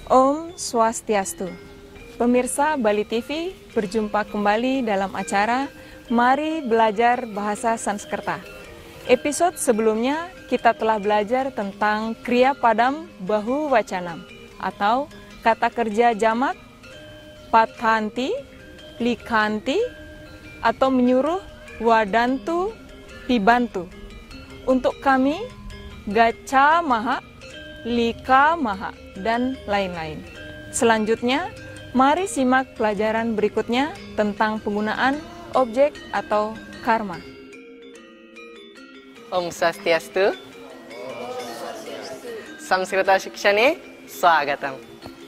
Om Swastiastu. Pemirsa Bali TV, berjumpa kembali dalam acara Mari Belajar Bahasa Sanskerta. Episode sebelumnya kita telah belajar tentang kriya padam bahu wacanam atau kata kerja jamak, pathanti, likhanti, atau menyuruh, wadantu, pibantu. Untuk kami, gacha maha, lika maha, dan lain-lain. Selanjutnya, mari simak pelajaran berikutnya tentang penggunaan objek atau karma. Om Swastiastu. Samskrita Shikshane Swagatam.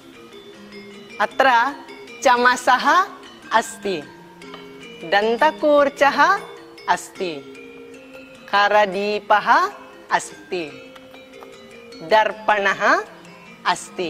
Atra chamasaha asti. Dantakurchaha asti. Karadipaha asti. Darpanaha asti.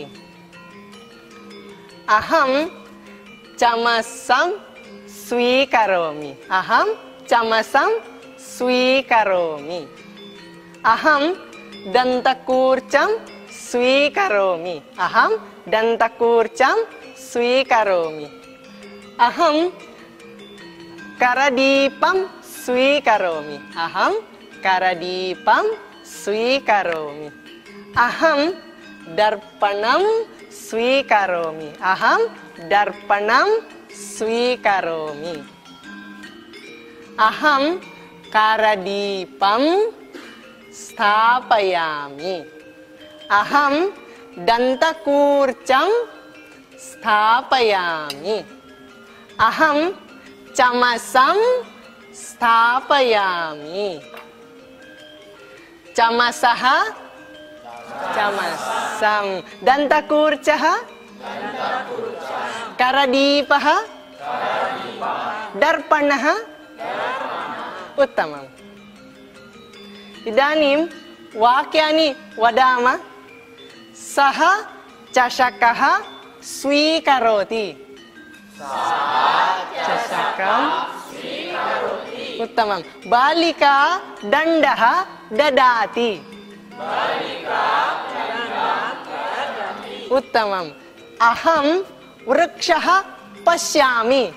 Aham chamasam swikaromi. Aham chamasam swikaromi. Aham dantakurcham swikaromi. Aham dantakurcham swikaromi. Aham karadipam swikaromi. Aham karadipam swikaromi. Aham darpanam swikaromi. Aham darpanam swikaromi. Aham karadipam sthapayami. Aham dantakurcham sthapayami. Aham chamasam sthapayami. Chamasaha chamasam. Dantakurchaha karadipaha darpanaha uttamam. Idanim wakyani vadama saha chashakaha swikaroti. Chashakam uttamam. Balika dandaha dadati. Uttamam. Aham vrikshaha pashyami.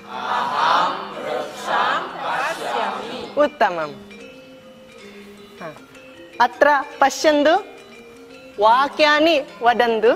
Uttamam. Atra pashyandu wakyani vadantu.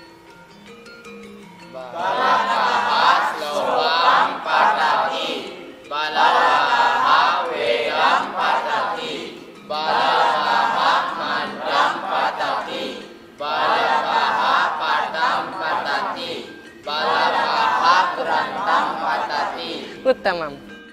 Uttamam.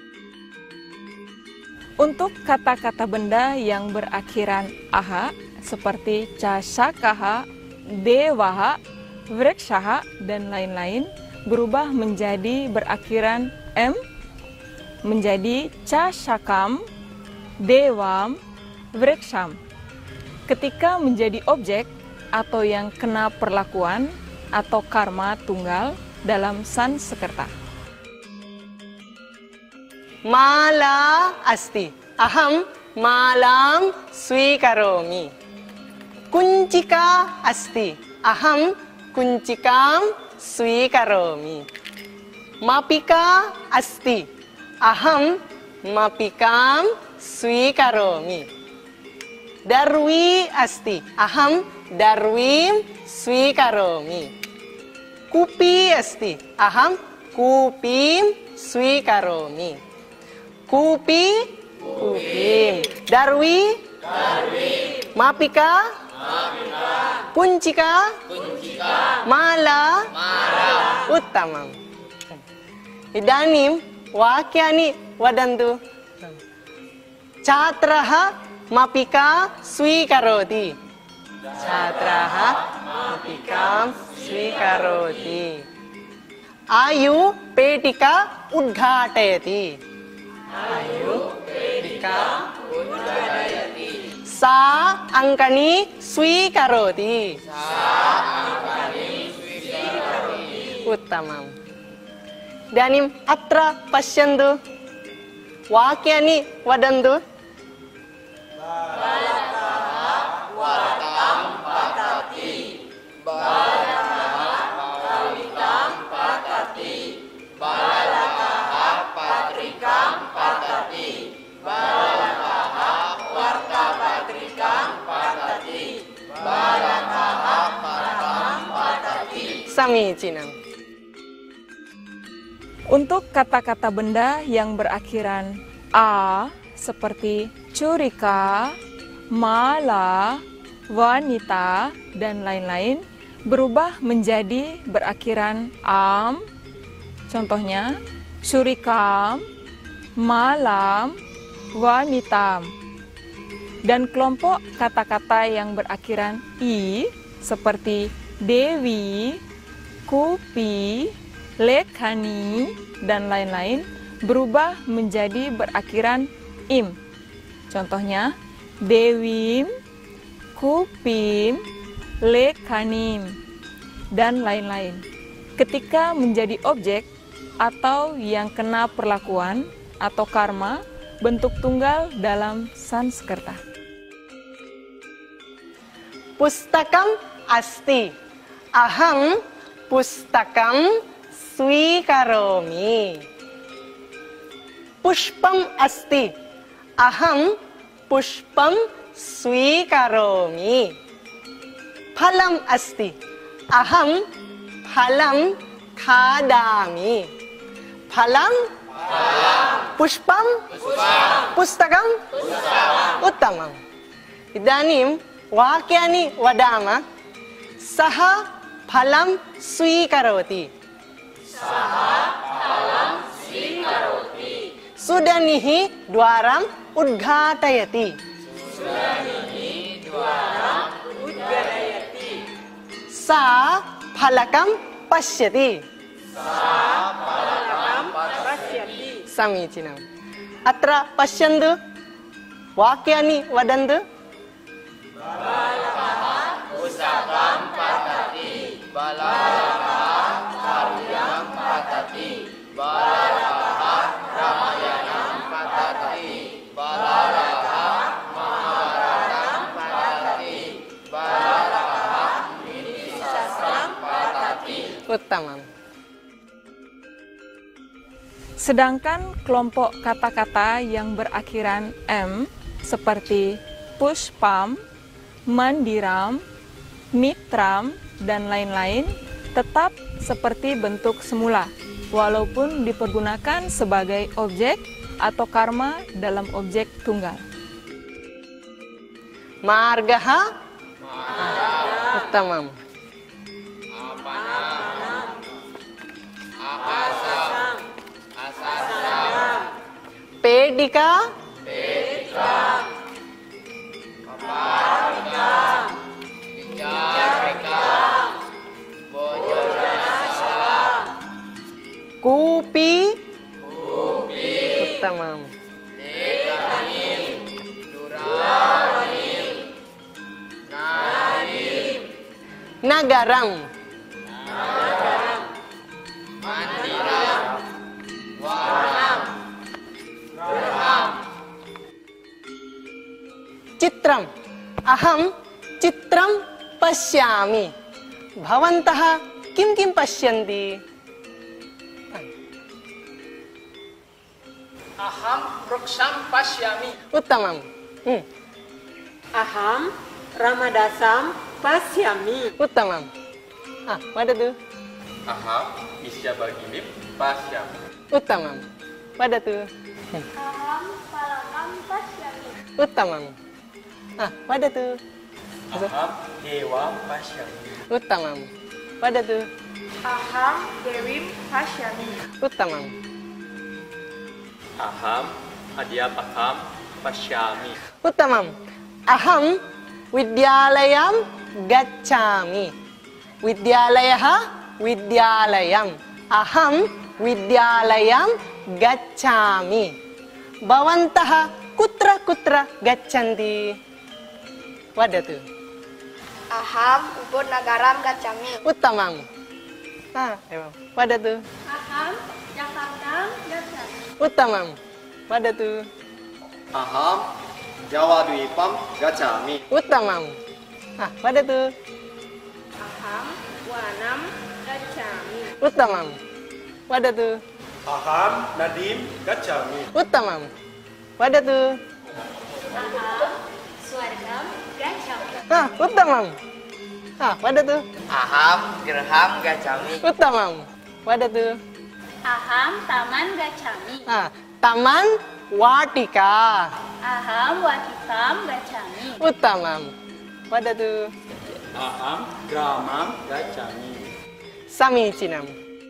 Untuk kata-kata benda yang berakhiran aha seperti cashakaha, dewaha, vrikshaha, dan lain-lain berubah menjadi berakhiran m menjadi cashakam, devam, vriksham. Ketika menjadi objek atau yang kena perlakuan atau karma tunggal dalam Sanskerta. Mala asti. Aham malam swikaromi. Kunchika asti. Aham kunchikam swikaromi. Mapika asti. Aham mapikam swikaromi. Darwi asti. Aham darwim swikaromi. Kupi asti. Aham kupim swikaromi. Kupi, kupim. Darwi, mapika, kuncika, mala, uttamam. Idanim wakyani vadantu. Chatraha mapika swikaroti. Chatraha mapikam swikaroti. Ayu petika udghatayati. Ayu petika udghatayati. Sa angkani swikaroti. Uttamam. Idanim atra pashyantu wakyani vadantu. Balakaha vatam patati. Balakaha Samichinam. Untuk kata-kata benda yang berakhiran a seperti curika, mala, wanita, dan lain-lain berubah menjadi berakhiran am. Contohnya, surikam, malam, wanitam. Dan kelompok kata-kata yang berakhiran i seperti dewi, kupi, lekhani, dan lain-lain berubah menjadi berakhiran im. Contohnya, dewim, kupim, lekhanim, dan lain-lain. Ketika menjadi objek atau yang kena perlakuan atau karma, bentuk tunggal dalam Sanskerta. Pustakam asti. Aham pustakam swikaromi. Pushpam asti. Aham pushpam swikaromi. Phalam asti. Aham phalam khadami. Phalam pushpam pustakam uttamam. Idanim wakyani vadama. Saha phalam swikaroti. Sudanihi dwaram udghatayati. Sa phalakam pashyati. Samichinam. Atra pashyandu wakyani vadantu. Uttamam. Sedangkan kelompok kata-kata yang berakhiran m seperti pushpam, mandiram, mitram, dan lain-lain tetap seperti bentuk semula, walaupun dipergunakan sebagai objek atau karma dalam objek tunggal. Margaha uttamam. Pedika, kupi, uttamam. Nagaram, Chitram. Aham chitram pashyami. Bhavantaha kim pashyanti? Aham vruksham pashyami. Uttamam. Aham ramadasam pasyami. Uttamam. Pada tuh. Aham isyabaginim pashyami. Uttamam. Pada tuh. Aham palakam pasyami. Uttamam. Pada tuh. Aham dewa pashyami. Uttamam. Pada tuh. Aham dewim pasyami. Uttamam. Aham adhyapakam pashyami. Uttamam. Aham vidyalayam gacchami. Vidyalayah vidyalayam. Aham vidyalayam gacchami. Bhavantaha kutra gaccanti? Wadatu. Aham ubud nagaram gacchami. Uttamam. Wadatu. Aham Jakarta gacchami. Uttamam. Wadatu. Aham Jawa Dwipam gacchami. Uttamam. Wadatu. Aham wanam gacchami. Uttamam. Wadatu. Aham Nadim gacchami. Uttamam. Wadatu. Aham swargam gacchami. Uttamam. pada tuh. Aham gerham gacami. Uttamam. Pada tuh. Aham taman gacami. Taman watika. Aham watikam gacami. Uttamam. Pada tuh. Aham gramam gacami. Samichinam.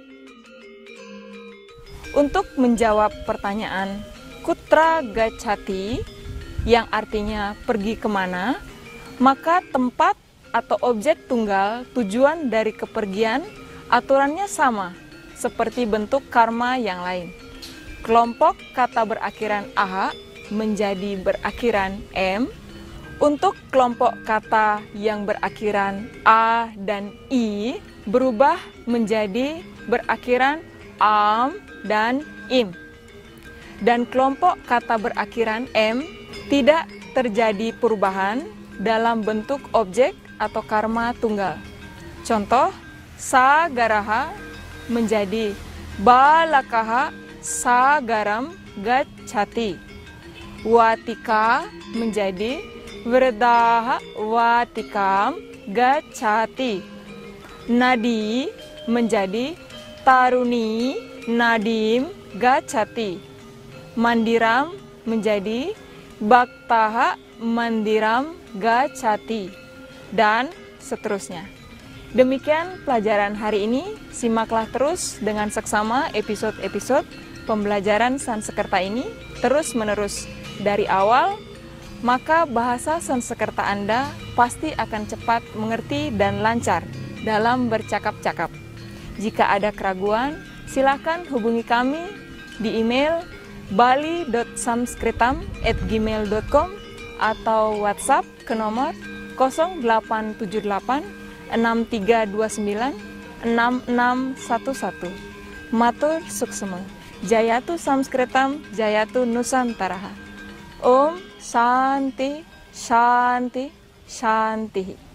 Untuk menjawab pertanyaan kutra gacchati yang artinya pergi kemana, maka tempat atau objek tunggal tujuan dari kepergian aturannya sama seperti bentuk karma yang lain. Kelompok kata berakhiran aha menjadi berakhiran m. Untuk kelompok kata yang berakhiran a dan i berubah menjadi berakhiran am dan im. Dan kelompok kata berakhiran m tidak terjadi perubahan dalam bentuk objek atau karma tunggal. Contoh, sagaraha menjadi balakaha sagaram gacchati. Watika menjadi Vredaha watikam gacchati. Nadi menjadi Taruni nadim gacchati. Mandiram menjadi Bhaktaha mandiram gacchati. Dan seterusnya. Demikian pelajaran hari ini. Simaklah terus dengan seksama episode-episode pembelajaran Sanskerta ini terus-menerus dari awal, maka bahasa Sanskerta Anda pasti akan cepat mengerti dan lancar dalam bercakap-cakap. Jika ada keraguan, silakan hubungi kami di email bali.samskritam@gmail.com atau WhatsApp ke nomor 0878 6329 6611. Matur suksema. Jayatu Samskritam, Jayatu Nusantaraha. Om Shanti Shanti Shanti.